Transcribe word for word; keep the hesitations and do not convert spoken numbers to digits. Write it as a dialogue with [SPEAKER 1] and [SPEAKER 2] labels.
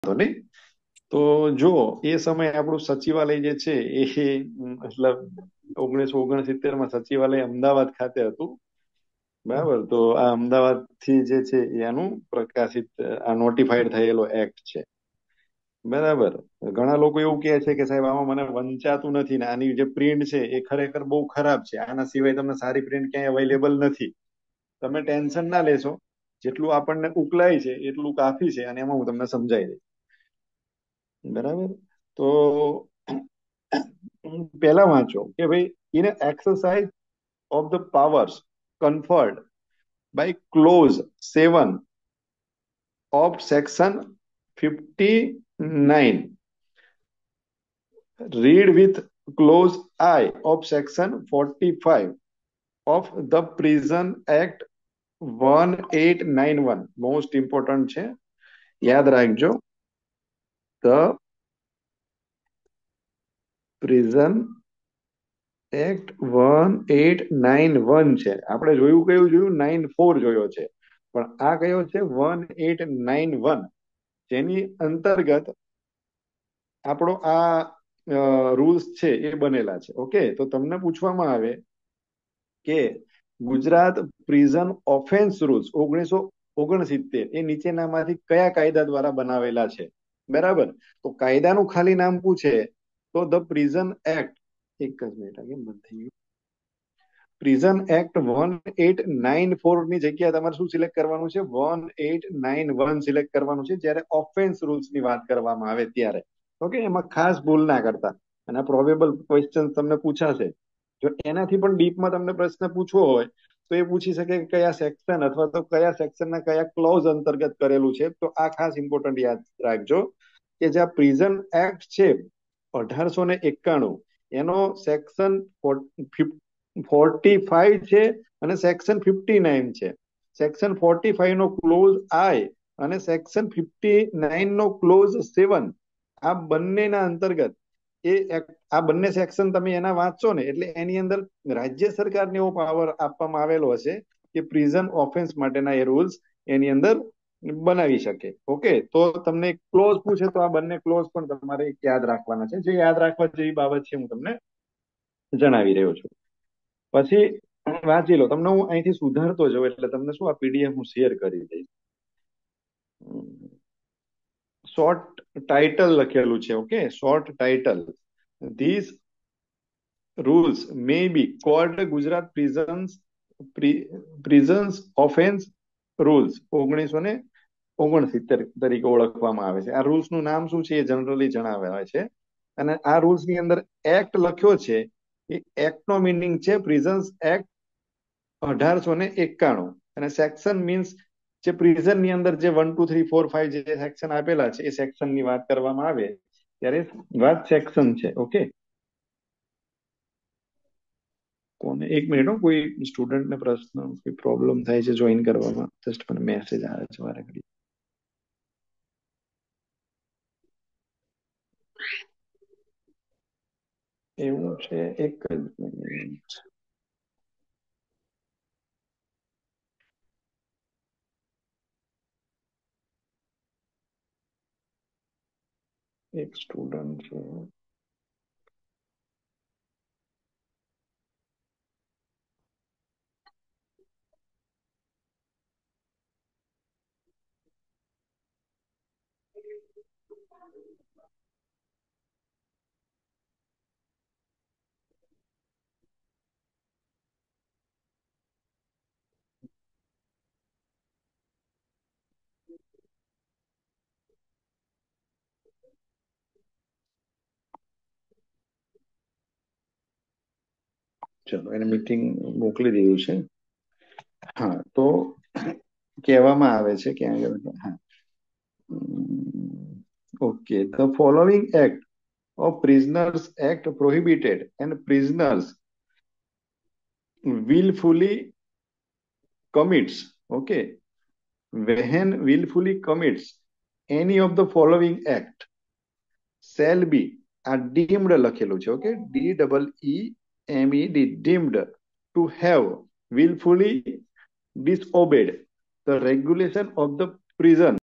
[SPEAKER 1] વાંધો નહીં. તો જો એ સમયે આપણું સચિવાલય જે છે એ મતલબ ઓગણીસો ઓગણસિત્તેર માં સચિવાલય અમદાવાદ ખાતે હતું. બરાબર, તો આ અમદાવાદ થી જે છે એનું પ્રકાશિત આ નોટિફાઈડ થયેલો એક્ટ છે. બરાબર. ઘણા લોકો એવું કહે છે કે સાહેબ આમાં મને વંચાતું નથી ને આની જે પ્રિન્ટ છે એ ખરેખર બહુ ખરાબ છે, આના સિવાય તમને સારી પ્રિન્ટ ક્યાંય અવેલેબલ નથી. તમે ટેન્શન ના લેશો, જેટલું આપણને ઉકલાય છે એટલું કાફી છે, અને એમાં હું તમને સમજાવી દઈશ. બરાબર. તો પેલા વાંચો કે ભાઈ, in exercise of the powers conferred by clause seven of section fifty-nine, read with clause I of section forty-five of the Prison Act eighteen ninety-one. Most important છે, યાદ રાખજો. The prison act eighteen ninety-one છે. આપણે જોયું કયું જોયું? ninety-four જોયો છે, પણ આ કયો છે? eighteen ninety-one, જેની અંતર્ગત આપણો આ રૂલ્સ છે એ બનેલા છે. ઓકે, તો તમને પૂછવામાં આવે કે ગુજરાત પ્રિઝન ઓફેન્સ રૂલ્સ ઓગણીસો ઓગણસિત્તેર એ નીચેનામાંથી કયા કાયદા દ્વારા બનાવેલા છે? બરાબર. તો કાયદાનું ખાલી નામ પૂછે તો ધ પ્રિઝન એક્ટ, એક જ મિનિટ આગે બંધ થઈ ગયું. પ્રિઝન એક્ટ eighteen ninety-four ની જગ્યાએ તમારે શું સિલેક્ટ કરવાનું છે? eighteen ninety-one સિલેક્ટ કરવાનું છે જ્યારે ઓફેન્સ રૂલ્સ ની વાત કરવામાં આવે ત્યારે. ઓકે, એમાં ખાસ ભૂલ ના કરતા. અને પ્રોબેબલ ક્વેશ્ચન તમને પૂછાશે. જો એનાથી પણ ડીપમાં તમને પ્રશ્ન પૂછવો હોય તો એ પૂછી શકે કે કયા સેક્શન અથવા તો કયા સેક્શનના કયા ક્લોઝ અંતર્ગત કરેલું છે. તો આ ખાસ ઇમ્પોર્ટન્ટ યાદ રાખજો કે જે આ પ્રિઝન એક્ટ છે અઢારસો ને એકાણું, એનો સેક્શન ફોર્ટી ફાઈવ છે અને સેક્શન ફિફ્ટી નાઇન છે. સેક્શન ફોર્ટી ફાઈવ નો ક્લોઝ આઈ અને સેક્શન ફિફ્ટી નાઇન નો ક્લોઝ સેવન, આ બંનેના અંતર્ગત એ આ બંને સેક્શન તમે એના વાંચશો ને એટલે એની અંદર રાજ્ય સરકારને એવો પાવર આપવામાં આવેલો હશે કે પ્રિઝન ઓફેન્સ માટેના એ રૂલ્સ એની અંદર બનાવી શકે. ઓકે, તો તમને ક્લોઝ પૂછે તો આ બંને ક્લોઝ પણ તમારે યાદ રાખવાના છે. જે યાદ રાખવા જેવી બાબત છે હું તમને જણાવી રહ્યો છું. પછી વાંચી લો. તમને હું અહીંથી સુધારતો જાઉં એટલે તમને શું આ પીડીએફ હું શેર કરી દઈશ. શોર્ટ ટાઇટલ લખેલું છે. Okay, short title, this rules may be called Gujarat prisons prisons offence rules ઓગણીસો ને ઓગણસિત્તેર તરીકે ઓળખવામાં આવે છે. આ રૂલ્સ નું નામ શું છે એ જનરલી જણાવે છે. અને આ રૂલ્સ ની અંદર એક્ટ લખ્યો છે એ એક્ટ નો મિનિંગ છે પ્રિઝન્સ એક્ટ અઢારસો ને એકાણું, અને સેક્શન મીન્સ જે પ્રિઝન ની અંદર જે one two three four five જે સેક્શન આપેલા છે એ સેક્શન ની વાત કરવામાં આવે ત્યારે વાત સેક્શન છે. ઓકે, કોને એક મિનિટ, કોઈ સ્ટુડન્ટ ને પ્રશ્ન કોઈ પ્રોબ્લેમ થાય છે જોઈન કરવામાં, જસ્ટ મને મેસેજ આવે છે વારે ઘડી. એવું છે, એક જ મિનિટ. એક સ્ટુડન્ટ છે. ચલો, એને મીટિંગ મોકલી દીધું છે. હા, તો કહેવામાં આવે છે કે હા, okay, the following act of Prisoners Act prohibited and prisoners willfully commits, okay, when willfully commits any of the following act shall be, આ deemed લખેલું છે. Okay, D double E M E D, deemed to have willfully disobeyed the regulation of the prison